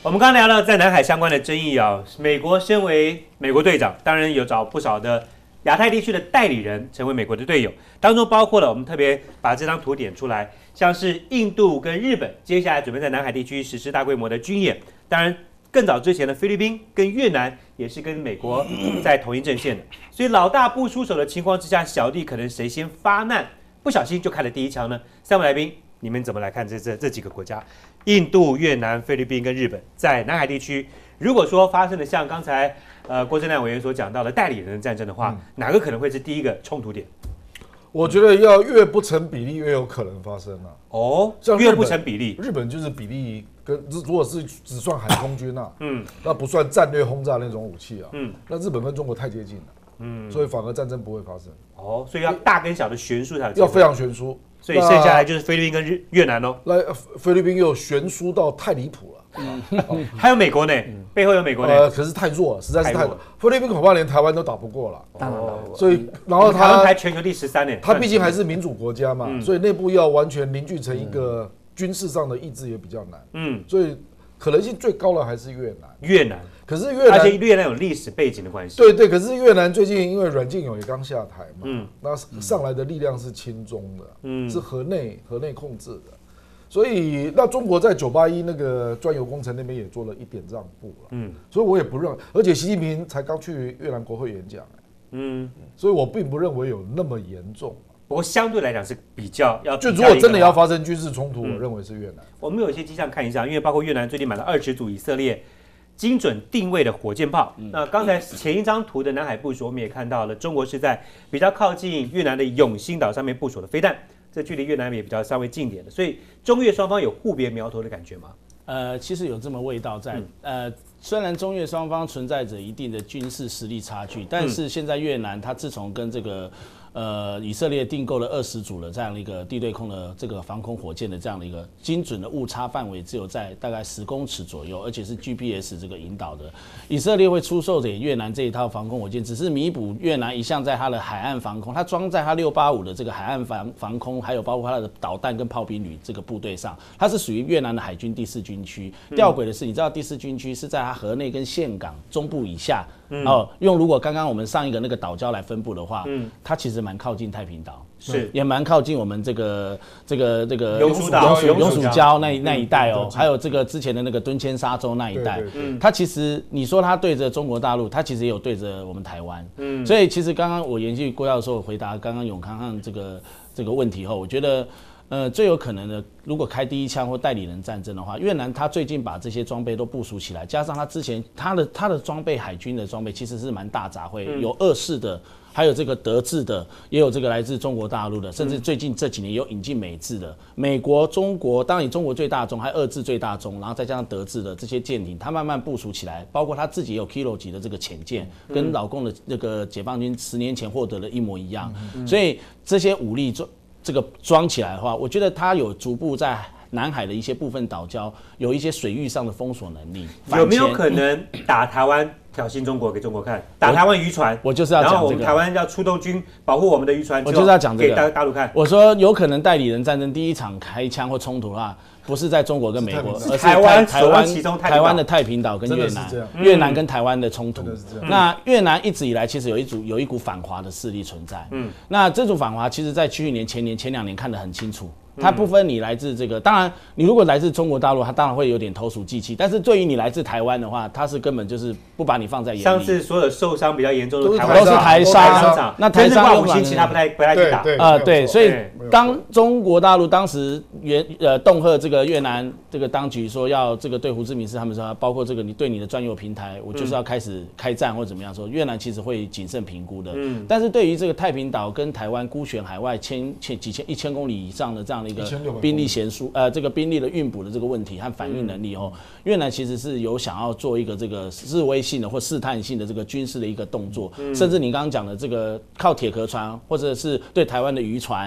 我们刚聊到在南海相关的争议啊，美国身为美国队长，当然有找不少的亚太地区的代理人成为美国的队友，当中包括了我们特别把这张图点出来，像是印度跟日本，接下来准备在南海地区实施大规模的军演。当然，更早之前的菲律宾跟越南也是跟美国在同一阵线的，所以老大不出手的情况之下，小弟可能谁先发难，不小心就开了第一枪呢？三位来宾，你们怎么来看这几个国家？印度、越南、菲律宾跟日本在南海地区，如果说发生了像刚才郭正亮委员所讲到的代理人的战争的话，哪个可能会是第一个冲突点？ 我觉得要越不成比例越有可能发生啊。 哦， 像越不成比例， 日本就是比例跟如果是只算海空军啊，那不算战略轰炸那种武器啊，那日本跟中国太接近了，所以反而战争不会发生。 哦，所以要大跟小的悬殊才有， 要非常悬殊。 所以剩下来就是菲律宾跟越南喽。 来，菲律宾又悬殊到太离谱了。 还有美国呢，背后有美国呢。 可是太弱了，实在是太弱。菲律宾恐怕连台湾都打不过了。 当然了。 所以，然后台湾排全球第13呢。 它毕竟还是民主国家嘛，所以内部要完全凝聚成一个军事上的意志也比较难。所以可能性最高的还是越南。 越南。可是而且越南有历史背景的关系。 对对，可是越南最近因为阮敬勇也刚下台嘛，那上来的力量是亲中的，是河内控制的，所以那中国在981那个专油工程那边也做了一点让步了，所以我也不认，而且习近平才刚去越南国会演讲，所以我并不认为有那么严重。 不过相对来讲是比较要， 就如果真的要发生军事冲突，我认为是越南。 我们有一些迹象看一下，因为包括越南最近买了20组以色列精准定位的火箭炮。那刚才前一张图的南海部署，我们也看到了，中国是在比较靠近越南的永兴岛上面部署的飞弹，这距离越南也比较稍微近点的，所以中越双方有互别苗头的感觉吗？ 其实有这么味道在。虽然中越双方存在着一定的军事实力差距，但是现在越南它自从跟这个以色列订购了20组的这样的一个地对空的这个防空火箭的这样的一个精准的误差范围只有在大概10公尺左右，而且是 GPS 这个引导的。以色列会出售给越南这一套防空火箭，只是弥补越南一向在它的海岸防空，它装在它685的这个海岸防空，还有包括它的导弹跟炮兵旅这个部队上，它是属于越南的海军第4军区。吊诡的是，你知道第4军区是在它河内跟岘港中部以下。用如果刚刚我们上一个那个岛礁来分布的话，它其实蛮靠近太平岛， 是也蛮靠近我们这个永暑岛、 永暑礁那一带哦，还有这个之前的那个敦谦沙洲那一带，它其实你说它对着中国大陆，它其实也有对着我们台湾，所以其实刚刚我延续郭教授回答刚刚永康汉这个问题后，我觉得。最有可能的，如果开第一枪或代理人战争的话，越南他最近把这些装备都部署起来，加上他之前他的装备，海军的装备其实是蛮大杂烩，有俄式的，还有这个德制的，也有这个来自中国大陆的，甚至最近这几年有引进美制的，美国、中国，当然以中国最大宗，还有俄制最大宗，然后再加上德制的这些舰艇，他慢慢部署起来，包括他自己也有 Kilo 级的这个潜舰，跟老共的那个解放军10年前获得的一模一样，所以这些武力这个装起来的话，我觉得它有逐步在南海的一些部分岛礁有一些水域上的封锁能力。 有没有可能打台湾挑衅中国给中国看？打台湾渔船， 我就是要讲这个。 然后我们台湾要出动军保护我们的渔船， 我就是要讲这个给大陆看。 我说有可能代理人战争第一场开枪或冲突的话，不是在中国跟美国，而是台湾的太平岛跟越南跟台湾的冲突。那越南一直以来其实有一股反华的势力存在。那这种反华其实在去年、前2年看得很清楚。它不分你来自这个，当然你如果来自中国大陆，它当然会有点投鼠忌器。但是对于你来自台湾的话，它是根本就是不把你放在眼里。 上次所有受伤比较严重的台湾都是台商，那台商用武器，其他不太去打。 对，所以当中国大陆当时恫吓这个越南这个当局说要这个对胡志明市他们说，包括这个你对你的专有平台，我就是要开始开战或怎么样说，越南其实会谨慎评估的。但是对于这个太平岛跟台湾孤悬海外1000公里以上的这样的一个兵力悬殊，这个兵力的运补的这个问题和反应能力哦，越南其实是有想要做一个这个示威性的或试探性的这个军事的一个动作，甚至你刚刚讲的这个靠铁壳船或者是对台湾的渔船怎么样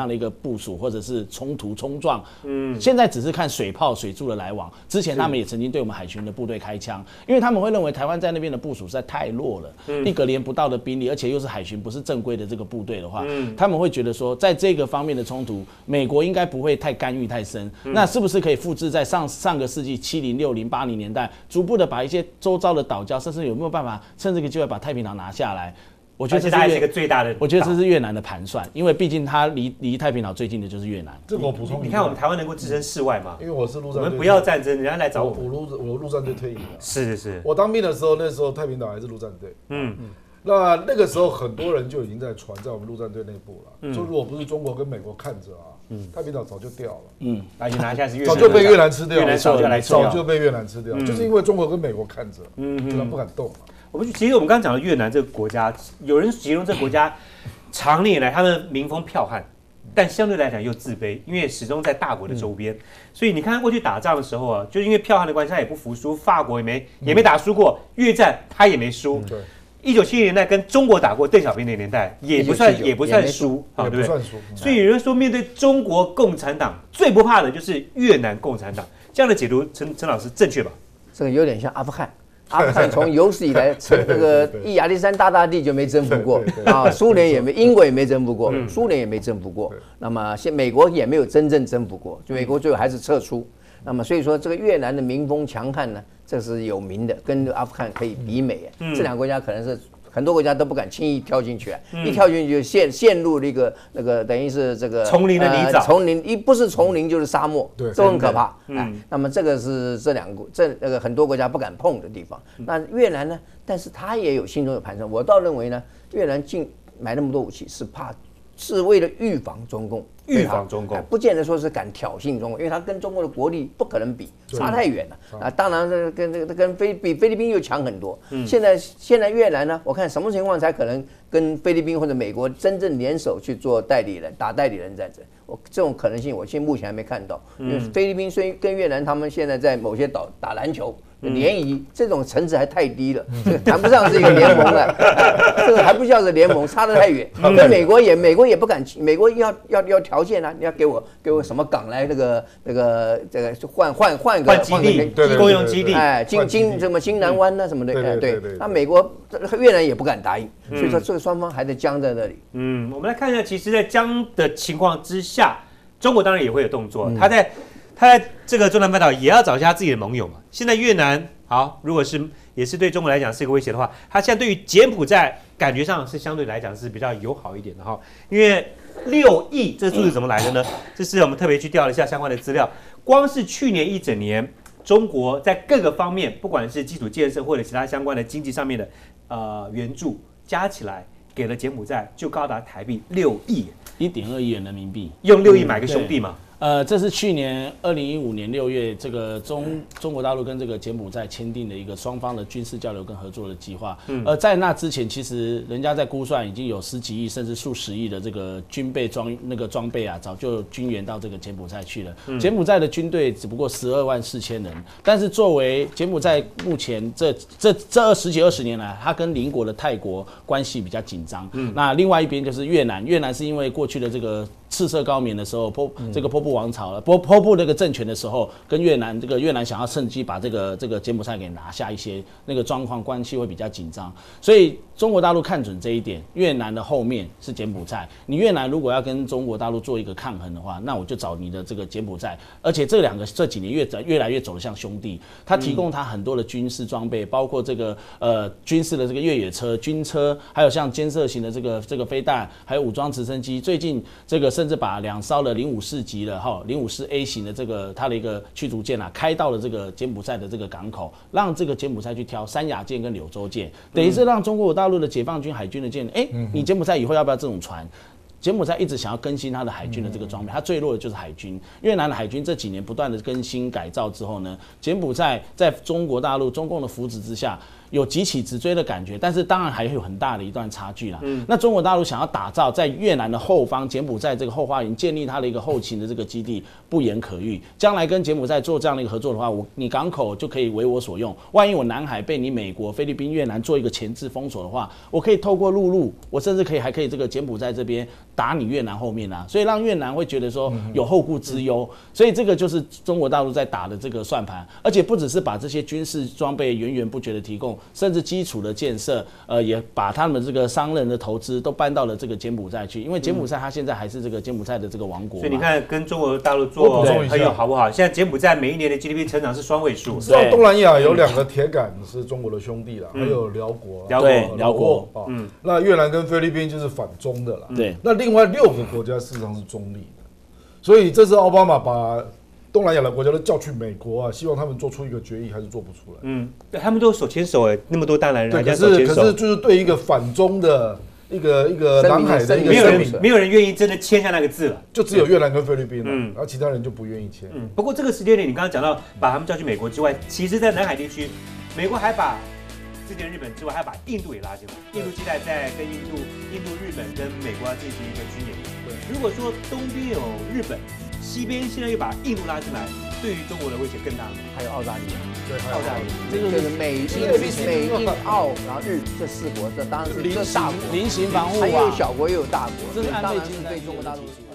的一个部署或者是冲突冲撞。现在只是看水炮水柱的来往。之前他们也曾经对我们海巡的部队开枪，因为他们会认为台湾在那边的部署实在太弱了，一个连不到的兵力，而且又是海巡不是正规的这个部队的话，他们会觉得说，在这个方面的冲突，美国应该不会太干预太深。那是不是可以复制在上个世纪70、60、80年代，逐步的把一些周遭的岛礁，甚至有没有办法趁这个机会把太平岛拿下来？我觉得这是一个最大的， 我觉得这是越南的盘算，因为毕竟它离太平岛最近的就是越南。 这个我补充， 你看我们台湾能够置身事外吗？ 因为我是陆战队， 我们不要战争，人家来找我。 我陆战队退役了。 是。 我当兵的时候，那时候太平岛还是陆战队。那个时候很多人就已经在传在我们陆战队内部了，说如果不是中国跟美国看着啊，太平岛早就掉了。 而且拿下是越南， 早就被越南吃掉了， 越南早就被越南吃掉，就是因为中国跟美国看着，他不敢动嘛。 其实我们刚刚讲的越南这个国家，有人形容这个国家长年以来他们民风剽悍，但相对来讲又自卑，因为始终在大国的周边，所以你看过去打仗的时候啊，就是因为剽悍的关系，他也不服输，法国也没打输过，越战他也没输。1970年代跟中国打过邓小平的年代也不算输，对不对？所以有人说，面对中国共产党最不怕的就是越南共产党，这样的解读，陈老师正确吧？ 这个有点像阿富汗。阿富汗从有史以来，那个亚历山大大帝就没征服过啊，苏联也没，英国也没征服过，苏联也没征服过。那么美国也没有真正征服过，就美国最后还是撤出。那么所以说，这个越南的民风强悍呢，这是有名的，跟阿富汗可以比美。这两个国家可能是很多国家都不敢轻易跳进去，一跳进去就陷入那个等于是这个丛林的泥沼， 丛林不是丛林就是沙漠，都很可怕。那么这个是这个很多国家不敢碰的地方。那越南呢？但是他也有心中有盘算。我倒认为呢，越南买那么多武器是为了预防中共，不见得说是敢挑衅中国，因为他跟中国的国力不可能比，差太远了啊！当然，比菲律宾又强很多。现在越南呢，我看什么情况才可能跟菲律宾或者美国真正联手去做打代理人战争？这种可能性，我目前还没看到。因为菲律宾虽跟越南他们现在在某些岛打篮球。联谊这种层次还太低了，这个谈不上是一个联盟了，这个还不叫是联盟，差得太远。跟美国也不敢，美国要条件啊，你要给我什么港来这个换个基地，公用基地， 什么金南湾啊什么的，对，那美国越南也不敢答应，所以说这个双方还得僵在那里。 我们来看一下，其实，在僵的情况之下，中国当然也会有动作，他在这个中南半岛也要找一下自己的盟友嘛。现在越南如果也是对中国来讲是一个威胁的话，他现在对于柬埔寨感觉上是相对来讲是比较友好一点的哈。因为6亿这个数字怎么来的呢？这是我们特别去调了一下相关的资料，光是去年1整年，中国在各个方面，不管是基础建设或者其他相关的经济上面的援助，加起来给了柬埔寨就高达台币6亿 ，1.2亿元人民币， 用6亿买个兄弟嘛。 这是去年2015年6月，这个中国大陆跟这个柬埔寨签订的一个双方的军事交流跟合作的计划。在那之前，其实人家在估算已经有10几亿甚至数十亿的这个军备装备啊，早就军援到这个柬埔寨去了。柬埔寨的军队只不过12万4千人，但是作为柬埔寨目前这10几20年来，它跟邻国的泰国关系比较紧张。那另外一边就是越南，越南是因为过去的这个赤色高棉的时候，这个波布王朝了，波布那个政权的时候，跟越南想要趁机把这个柬埔寨给拿下一些，那个状况关系会比较紧张，所以中国大陆看准这一点，越南的后面是柬埔寨。你越南如果要跟中国大陆做一个抗衡的话，那我就找你的这个柬埔寨。而且这几年越来越走得像兄弟，他提供他很多的军事装备，包括这个军事的这个越野车、军车，还有像监射型的这个飞弹，还有武装直升机。最近这个甚至把2艘的054级的054A 型的这个它的一个驱逐舰开到了这个柬埔寨的这个港口，让这个柬埔寨去挑三亚舰跟柳州舰，等于是让中国大陆的解放军海军的舰，你柬埔寨以后要不要这种船？柬埔寨一直想要更新它的海军的这个装备，它最弱的就是海军。越南的海军这几年不断的更新改造之后呢，柬埔寨在中国大陆中共的扶持之下，有急起直追的感觉，但是当然还有很大的一段差距啦。那中国大陆想要打造在越南的后方柬埔寨这个后花园建立它的一个后勤的这个基地，不言可喻。将来跟柬埔寨做这样的一个合作的话，你港口就可以为我所用。万一我南海被你美国、菲律宾、越南做一个前置封锁的话，我可以透过陆路，我甚至还可以这个柬埔寨这边打你越南后面啊，所以让越南会觉得说有后顾之忧，所以这个就是中国大陆在打的这个算盘，而且不只是把这些军事装备源源不绝的提供，甚至基础的建设，也把他们这个商人的投资都搬到了这个柬埔寨去，因为柬埔寨它现在还是这个柬埔寨的这个王国嘛。 所以你看，跟中国大陆做朋友好不好？现在柬埔寨每一年的 GDP 成长是双位数。 知道东南亚有2个铁杆是中国的兄弟啦，还有辽国， 辽国啊，那越南跟菲律宾就是反中的啦。 对， 那另外6个国家事实上是中立的，所以这次奥巴马把东南亚的国家都叫去美国啊，希望他们做出一个决议，还是做不出来。 他们都手牵手哎，那么多大男人， 对，可是就是对一个反中的一个南海的一个声明， 没有人愿意真的签下那个字了， 就只有越南跟菲律宾了，然后其他人就不愿意签。 不过这个时间点，你刚刚讲到把他们叫去美国之外，其实在南海地区，美国还把之前日本之外，还把印度也拉进来。印度现在在跟印度、日本跟美国要进行一个军演。对，如果说东边有日本，西边现在又把印度拉进来，对于中国的威胁更大。 还有澳大利亚， 对， 澳大利亚，这就是美印澳，然后日这4国，这当然是这大国， 菱形防护啊， 还有小国又有大国， 这是安倍当然是对中国大陆。